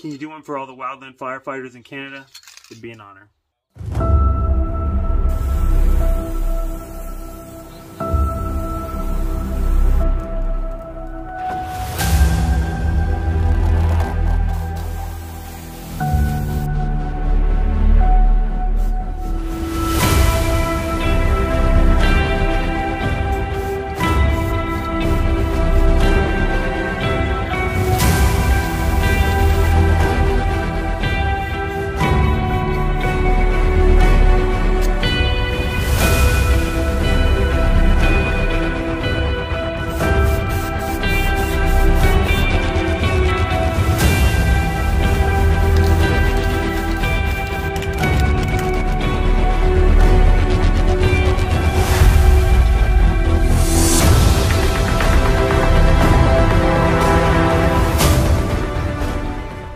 Can you do one for all the wildland firefighters in Canada? It'd be an honor.